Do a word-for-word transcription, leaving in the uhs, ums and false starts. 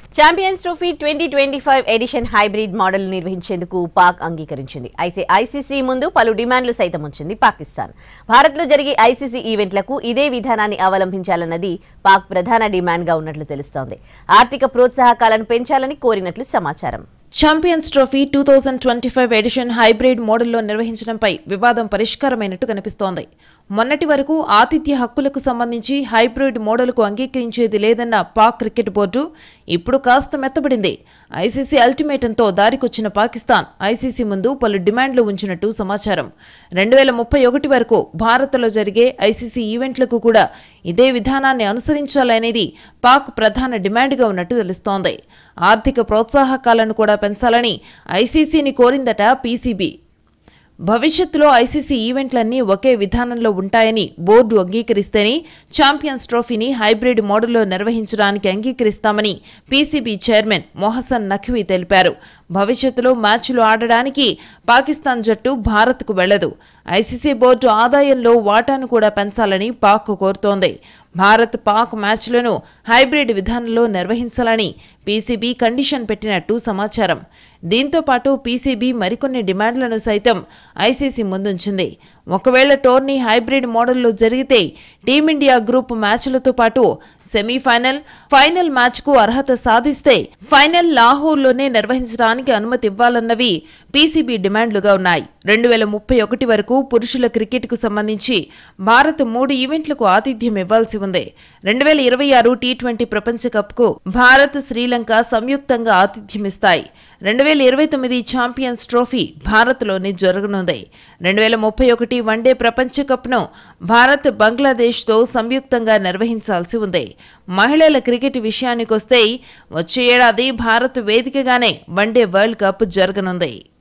Champions trophy twenty twenty five edition hybrid model నిర్వహించేందుకు పాక్ అంగీకరించింది. అయితే ఐసీసీ ముందు పలు డిమాండ్లు సైతం ఉంచింది పాకిస్తాన్. భారత్లో జరిగే ఐసీసీ ఈవెంట్లకు ఇదే విధానాన్ని అవలంబించాలన్నది పాక్ ప్రధాన డిమాండ్గా ఉన్నట్లు తెలుస్తోంది. ఆర్థిక ప్రోత్సాహకాలను పెంచాలని కోరినట్లు సమాచారం. Champions trophy two thousand twenty five edition hybrid మోడల్లో నిర్వహించడంపై వివాదం పరిష్కారమైనట్టు కనిపిస్తోంది. మొన్నటి వరకు ఆతిథ్య హక్కులకు సంబంధించి హైబ్రిడ్ మోడల్కు అంగీకరించేది లేదన్న పాక్ క్రికెట్ బోర్డు ఇప్పుడు కాస్త మెత్తబడింది. ఐసీసీ అల్టిమేటంతో దారికొచ్చిన పాకిస్తాన్ ఐసీసీ ముందు పలు డిమాండ్లు ఉంచినట్టు సమాచారం. రెండు వేల ముప్పై ఒకటి వరకు భారత్లో జరిగే ఐసీసీ ఈవెంట్లకు కూడా ఇదే విధానాన్ని అనుసరించాలనేది పాక్ ప్రధాన డిమాండ్గా ఉన్నట్టు తెలుస్తోంది. ఆర్థిక ప్రోత్సాహకాలను కూడా పెంచాలని ఐసీసీని కోరిందట పీసీబీ. భవిష్యత్తులో ఐసీసీ ఈవెంట్లన్నీ ఒకే విధానంలో ఉంటాయని బోర్డు అంగీకరిస్తేనే ఛాంపియన్స్ ట్రోఫీని హైబ్రిడ్ మోడల్లో నిర్వహించడానికి అంగీకరిస్తామని పీసీబీ చైర్మన్ మొహసన్ నఖ్వీ తెలిపారు. భవిష్యత్తులో మ్యాచ్లు ఆడడానికి పాకిస్తాన్ జట్టు భారత్కు వెళ్లదు. ఐసీసీ బోర్డు ఆదాయంలో వాటాను కూడా పెంచాలని పాక్ కోరుతోంది. భారత్ పాక్ మ్యాచ్లను హైబ్రిడ్ విధానంలో నిర్వహించాలని పీసీబీ కండిషన్ పెట్టినట్టు సమాచారం. దీంతో పాటు పీసీబీ మరికొన్ని డిమాండ్లను సైతం ఐసీసీ ముందుంచింది. ఒకవేళ టోర్నీ హైబ్రిడ్ మోడల్లో జరిగితే టీమిండియా గ్రూప్ మ్యాచ్లతో పాటు సెమీఫైనల్, ఫైనల్ మ్యాచ్కు అర్హత సాధిస్తే ఫైనల్ లాహోర్లోనే నిర్వహించడానికి అనుమతి ఇవ్వాలన్నవి పీసీబీ డిమాండ్లుగా ఉన్నాయి. రెండు వేల ముప్పై ఒకటి వరకు పురుషుల క్రికెట్కు సంబంధించి భారత్ మూడు ఈవెంట్లకు ఆతిథ్యం ఇవ్వాల్సి ఉంది. రెండు వేల ఇరవై ఆరు టీ ట్వంటీ ప్రపంచ కప్కు భారత్, శ్రీలంక సంయుక్తంగా ఆతిథ్యమిస్తాయి. రెండు వేల ఇరవై తొమ్మిది ఛాంపియన్స్ ట్రోఫీ భారత్లోనే జరగనుంది. రెండు వేల ముప్పై ఒకటి వన్డే ప్రపంచ కప్ను భారత్, బంగ్లాదేశ్తో సంయుక్తంగా నిర్వహించాల్సి ఉంది. మహిళల క్రికెట్ విషయానికొస్తే వచ్చే ఏడాది భారత్ వేదికగానే వన్డే వరల్డ్ కప్ జరగనుంది.